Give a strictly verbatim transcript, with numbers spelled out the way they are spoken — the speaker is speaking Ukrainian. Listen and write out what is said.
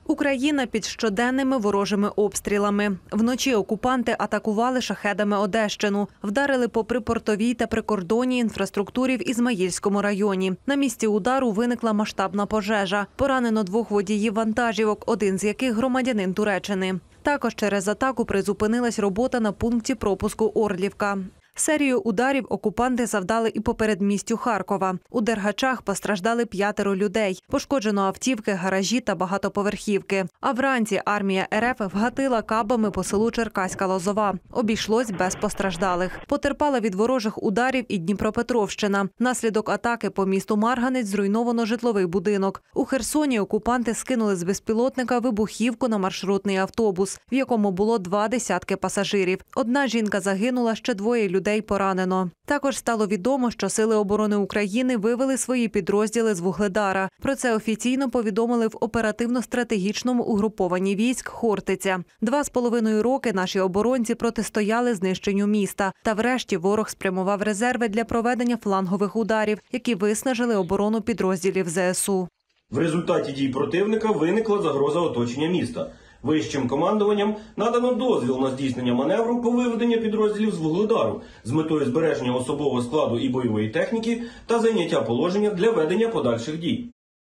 Україна під щоденними ворожими обстрілами. Вночі окупанти атакували шахедами Одещину. Вдарили по припортовій та прикордонній інфраструктурі в Ізмаїльському районі. На місці удару виникла масштабна пожежа. Поранено двох водіїв вантажівок, один з яких громадянин Туреччини. Також через атаку призупинилась робота на пункті пропуску Орлівка. Серію ударів окупанти завдали і по передмістю Харкова. У Дергачах постраждали п'ятеро людей. Пошкоджено автівки, гаражі та багатоповерхівки. А вранці армія РФ вгатила кабами по селу Черкаська Лозова. Обійшлось без постраждалих. Потерпала від ворожих ударів і Дніпропетровщина. Внаслідок атаки по місту Марганець зруйновано житловий будинок. У Херсоні окупанти скинули з безпілотника вибухівку на маршрутний автобус, в якому було два десятки пасажирів. Одна жінка загинула, ще двоє людей людей поранено. Також стало відомо, що Сили оборони України вивели свої підрозділи з Вугледара. Про це офіційно повідомили в оперативно-стратегічному угрупованні військ «Хортиця». Два з половиною роки наші оборонці протистояли знищенню міста. Та врешті ворог спрямував резерви для проведення флангових ударів, які виснажили оборону підрозділів ЗСУ. В результаті дій противника виникла загроза оточення міста. Вищим командуванням надано дозвіл на здійснення маневру по виведенню підрозділів з Вугледару з метою збереження особового складу і бойової техніки та зайняття положення для ведення подальших дій.